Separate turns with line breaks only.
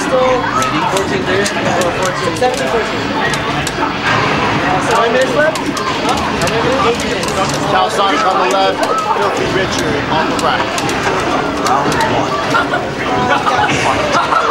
still 14 there. 17, 14. How many minutes left? How many minutes?
Calisonic on the left, Filthy Richard on the right.
Round 1.